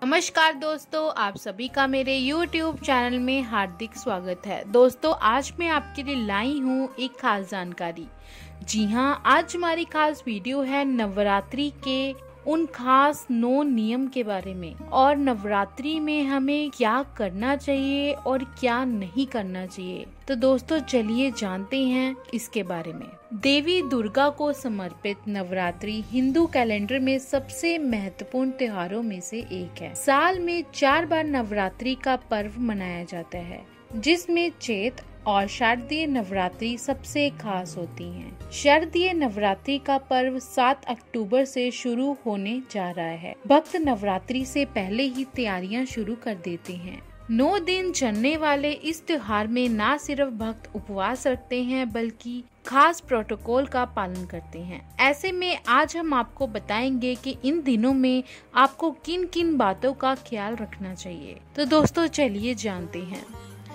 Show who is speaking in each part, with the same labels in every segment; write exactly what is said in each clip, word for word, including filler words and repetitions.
Speaker 1: नमस्कार दोस्तों, आप सभी का मेरे यूट्यूब चैनल में हार्दिक स्वागत है। दोस्तों, आज मैं आपके लिए लाई हूँ एक खास जानकारी। जी हाँ, आज हमारी खास वीडियो है नवरात्रि के उन खास नौ नियम के बारे में और नवरात्रि में हमें क्या करना चाहिए और क्या नहीं करना चाहिए। तो दोस्तों, चलिए जानते हैं इसके बारे में। देवी दुर्गा को समर्पित नवरात्रि हिंदू कैलेंडर में सबसे महत्वपूर्ण त्योहारों में से एक है। साल में चार बार नवरात्रि का पर्व मनाया जाता है, जिसमें चैत और शारदीय नवरात्रि सबसे खास होती हैं। शारदीय नवरात्रि का पर्व सात अक्टूबर से शुरू होने जा रहा है। भक्त नवरात्रि से पहले ही तैयारियां शुरू कर देते हैं। नौ दिन चलने वाले इस त्योहार में न सिर्फ भक्त उपवास रखते हैं, बल्कि खास प्रोटोकॉल का पालन करते हैं। ऐसे में आज हम आपको बताएंगे कि इन दिनों में आपको किन किन बातों का ख्याल रखना चाहिए। तो दोस्तों, चलिए जानते हैं।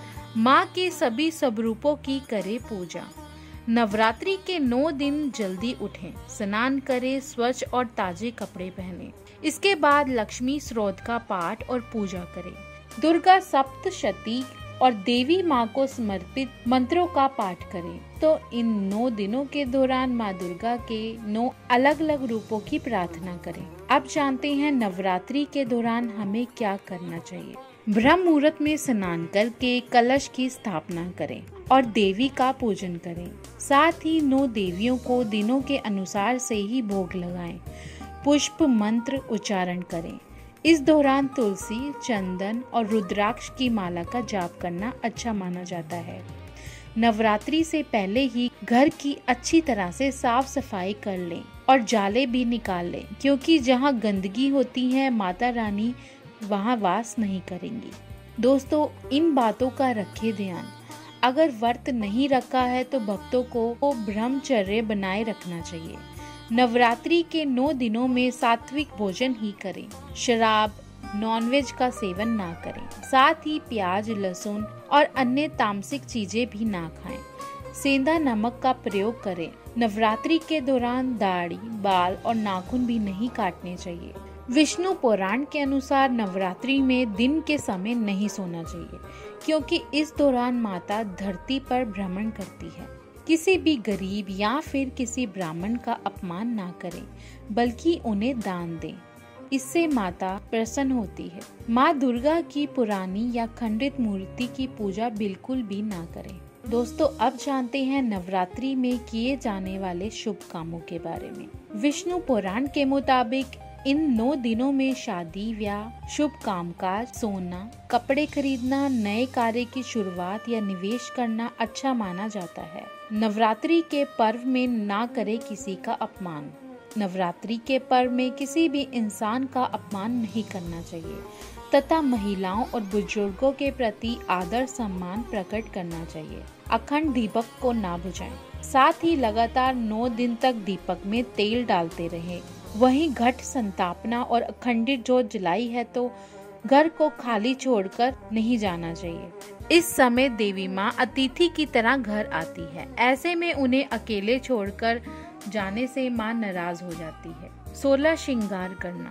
Speaker 1: माँ के सभी स्वरूपों की करे पूजा। नवरात्रि के नौ दिन जल्दी उठें, स्नान करें, स्वच्छ और ताजे कपड़े पहनें। इसके बाद लक्ष्मी स्त्रोत का पाठ और पूजा करें। दुर्गा सप्तशती और देवी माँ को समर्पित मंत्रों का पाठ करें। तो इन नौ दिनों के दौरान माँ दुर्गा के नौ अलग अलग रूपों की प्रार्थना करें। अब जानते हैं नवरात्रि के दौरान हमें क्या करना चाहिए। ब्रह्म मुहूर्त में स्नान करके कलश की स्थापना करें और देवी का पूजन करें। साथ ही नौ देवियों को दिनों के अनुसार से ही भोग लगाएं। पुष्प मंत्र उच्चारण करें। इस दौरान तुलसी, चंदन और रुद्राक्ष की माला का जाप करना अच्छा माना जाता है। नवरात्रि से पहले ही घर की अच्छी तरह से साफ सफाई कर लें और जाले भी निकाल लें, क्योंकि जहाँ गंदगी होती है माता रानी वहाँ वास नहीं करेंगी। दोस्तों, इन बातों का रखें ध्यान। अगर व्रत नहीं रखा है तो भक्तों को ब्रह्मचर्य बनाए रखना चाहिए। नवरात्रि के नौ दिनों में सात्विक भोजन ही करें। शराब, नॉनवेज का सेवन ना करें। साथ ही प्याज, लहसुन और अन्य तामसिक चीजें भी ना खाएं। सेंधा नमक का प्रयोग करें। नवरात्रि के दौरान दाढ़ी, बाल और नाखून भी नहीं काटने चाहिए। विष्णु पुराण के अनुसार नवरात्रि में दिन के समय नहीं सोना चाहिए, क्योंकि इस दौरान माता धरती पर भ्रमण करती है। किसी भी गरीब या फिर किसी ब्राह्मण का अपमान ना करें, बल्कि उन्हें दान दें। इससे माता प्रसन्न होती है। माँ दुर्गा की पुरानी या खंडित मूर्ति की पूजा बिल्कुल भी ना करें। दोस्तों, अब जानते हैं नवरात्रि में किए जाने वाले शुभ कामों के बारे में। विष्णु पुराण के मुताबिक इन नौ दिनों में शादी, ब्याह, शुभ कामकाज, सोना, कपड़े खरीदना, नए कार्य की शुरुआत या निवेश करना अच्छा माना जाता है। नवरात्रि के पर्व में ना करे किसी का अपमान। नवरात्रि के पर्व में किसी भी इंसान का अपमान नहीं करना चाहिए तथा महिलाओं और बुजुर्गों के प्रति आदर सम्मान प्रकट करना चाहिए। अखंड दीपक को ना बुझाएं। साथ ही लगातार नौ दिन तक दीपक में तेल डालते रहें। वहीं घट संतापना और अखंडित जोत जलाई है तो घर को खाली छोड़कर नहीं जाना चाहिए। इस समय देवी माँ अतिथि की तरह घर आती है। ऐसे में उन्हें अकेले छोड़कर जाने से माँ नाराज हो जाती है। सोलह श्रृंगार करना।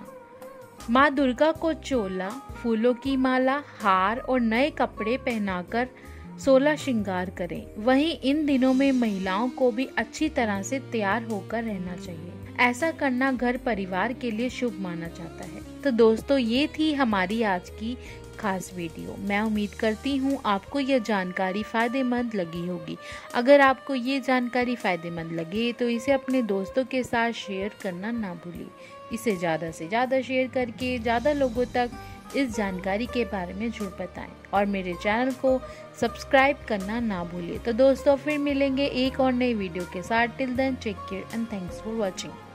Speaker 1: माँ दुर्गा को चोला, फूलों की माला, हार और नए कपड़े पहनाकर सोलह श्रृंगार करें। वहीं इन दिनों में महिलाओं को भी अच्छी तरह से तैयार होकर रहना चाहिए। ऐसा करना घर परिवार के लिए शुभ माना जाता है। तो दोस्तों, ये थी हमारी आज की खास वीडियो। मैं उम्मीद करती हूँ आपको यह जानकारी फायदेमंद लगी होगी। अगर आपको ये जानकारी फायदेमंद लगे तो इसे अपने दोस्तों के साथ शेयर करना ना भूलिए। इसे ज़्यादा से ज़्यादा शेयर करके ज़्यादा लोगों तक इस जानकारी के बारे में जरूर बताएं और मेरे चैनल को सब्सक्राइब करना ना भूलिए। तो दोस्तों, फिर मिलेंगे एक और नई वीडियो के साथ। Till then, take care and thanks for watching.